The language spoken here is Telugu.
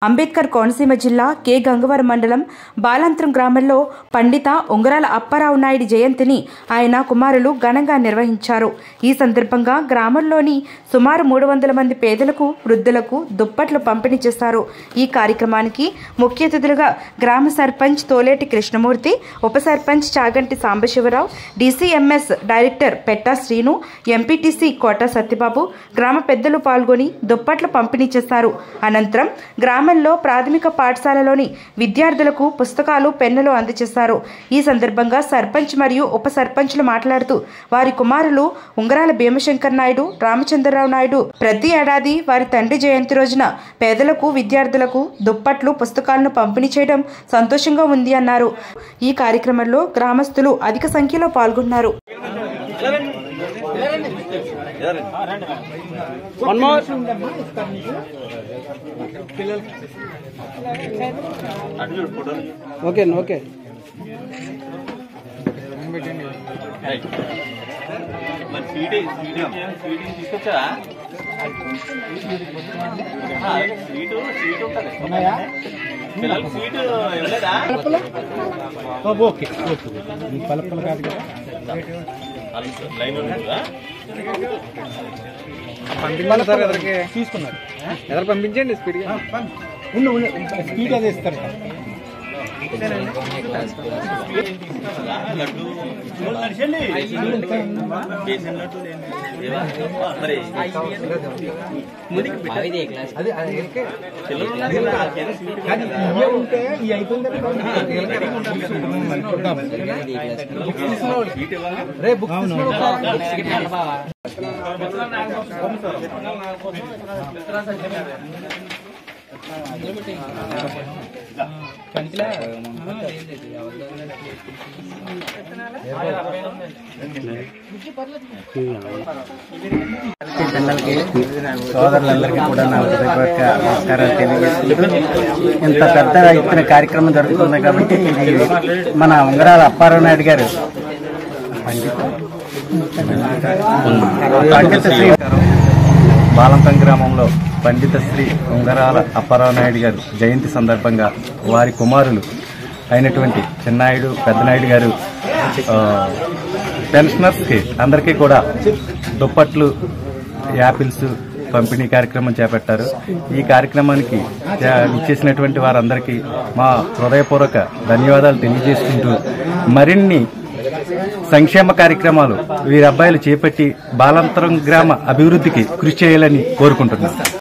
అంబేద్కర్ కోనసీమ జిల్లా కె గంగవరం మండలం బాలాంతరం గ్రామంలో పండిత ఉంగరాల అప్పారావు నాయుడు జయంతిని ఆయన కుమారులు ఘనంగా నిర్వహించారు. ఈ సందర్భంగా గ్రామంలోని సుమారు 300 మంది పేదలకు, వృద్ధులకు దుప్పట్లు పంపిణీ చేశారు. ఈ కార్యక్రమానికి ముఖ్య అతిథులుగా గ్రామ సర్పంచ్ తోలేటి కృష్ణమూర్తి, ఉప sarpanch Chaganti Sambasivarao, DCMS director Petta Srinu, MPTC కోట సత్యబాబు, గ్రామ పెద్దలు పాల్గొని దుప్పట్లు పంపిణీ చేశారు. అనంతరం గ్రామంలో ప్రాథమిక పాఠశాలలోని విద్యార్థులకు పుస్తకాలు, పెన్నులు అందజేశారు. ఈ సందర్భంగా సర్పంచ్ మరియు ఉప సర్పంచ్లు మాట్లాడుతూ వారి కుమారులు ఉంగరాల భీమశంకర్ నాయుడు, రామచంద్రరావు నాయుడు ప్రతి ఏడాది వారి తండ్రి జయంతి రోజున పేదలకు, విద్యార్థులకు దుప్పట్లు, పుస్తకాలను పంపిణీ చేయడం సంతోషంగా ఉంది అన్నారు. ఈ కార్యక్రమంలో గ్రామస్తులు అధిక సంఖ్యలో పాల్గొన్నారు. ఓకే ఓకే తీసుకొచ్చా స్వీట్ ఉంటుంది పిల్లలు స్వీట్ ఇవ్వలేదా? ఓకే పలపలు కాదు కదా, లైన్ ఉంటుందా? పంపించాలి సార్, ఎదరికి తీసుకున్నారు, ఎదరు పంపించండి స్పీడ్గా. స్పీడ్ అది ఇస్తారు సార్. లడ్డు నడిచండి మరి పిల్లలకి, సోదరులందరికీ కూడా నా హృదయపూర్వక నమస్కారాలు తెలియజేసుకుంటూ, ఇంత పెద్ద ఎత్తున కార్యక్రమం జరుగుతుంది కాబట్టి మన ఉంగరాల అప్పారావు నాయుడు గారు పండిత శ్రీ బాలంతం గ్రామంలో పండిత శ్రీ ఉంగరాల అప్పారావు నాయుడు గారు జయంతి సందర్భంగా వారి కుమారులు అయినటువంటి చిన్నాయుడు, పెద్దనాయుడు గారు పెన్షనర్స్కి అందరికీ కూడా దుప్పట్లు, యాపిల్స్ పంపిణీ కార్యక్రమం చేపట్టారు. ఈ కార్యక్రమానికి ఇచ్చేసినటువంటి వారందరికీ మా హృదయపూర్వక ధన్యవాదాలు తెలియజేసుకుంటూ, మరిన్ని సంక్షేమ కార్యక్రమాలు వీరి అబ్బాయిలు చేపట్టి బాలాంతరం గ్రామ అభివృద్ధికి కృషి చేయాలని కోరుకుంటున్నాను.